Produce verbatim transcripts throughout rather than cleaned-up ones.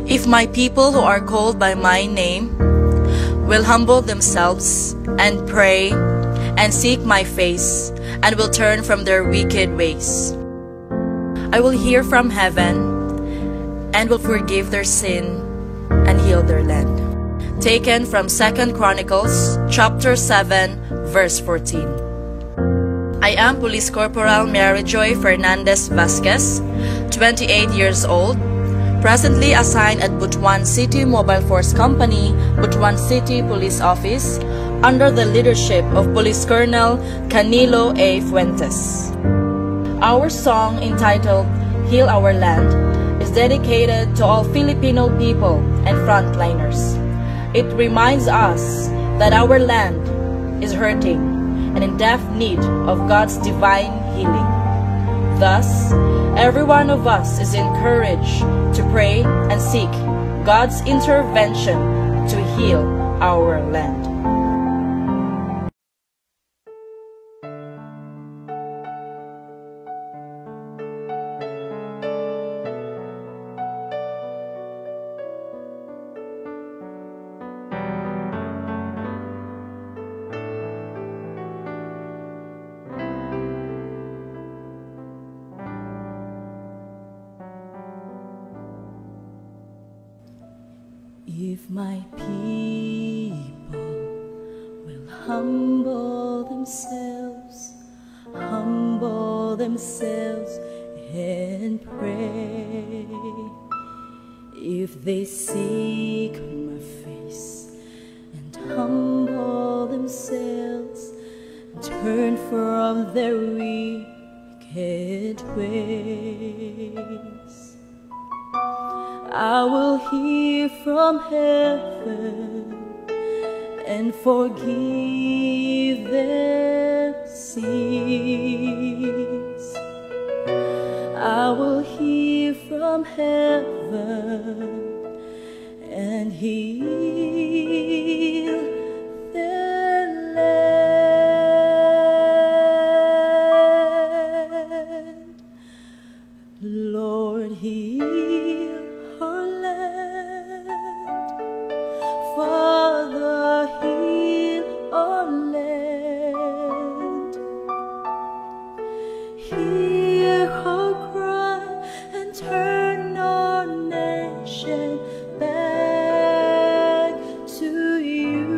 If my people who are called by my name will humble themselves and pray and seek my face and will turn from their wicked ways, I will hear from heaven and will forgive their sin and heal their land. Taken from Second Chronicles chapter seven verse fourteen. I am Police Corporal Mary Joy Fernandez Vasquez, twenty-eight years old, presently assigned at Butuan City Mobile Force Company, Butuan City Police Office, under the leadership of Police Colonel Canilo A. Fuentes. Our song entitled Heal Our Land is dedicated to all Filipino people and frontliners. It reminds us that our land is hurting and in depth need of God's divine healing. Thus, every one of us is encouraged to pray and seek God's intervention to heal our land. If my people will humble themselves, humble themselves and pray, if they seek my face and humble themselves, turn from their wicked ways, I will hear from heaven and forgive their sins. I will hear from heaven and heal their land. Lord, heal our land. Father, heal our land. Hear our cry and turn our nation back to you.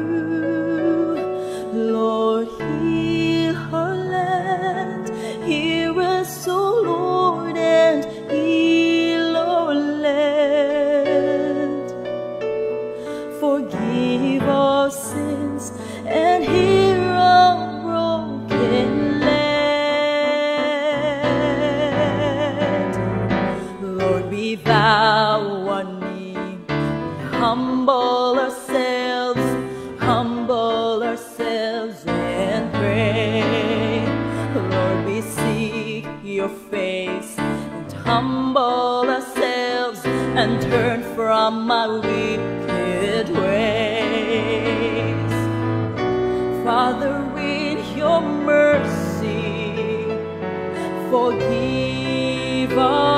Lord, heal our land. Hear us, O Lord, and heal our land. Forgive our sins and heal our broken land. Lord, we vow our knee, humble ourselves, humble ourselves and pray. Lord, we seek your face and humble ourselves and turn from our wicked ways. Father, in your mercy, forgive us.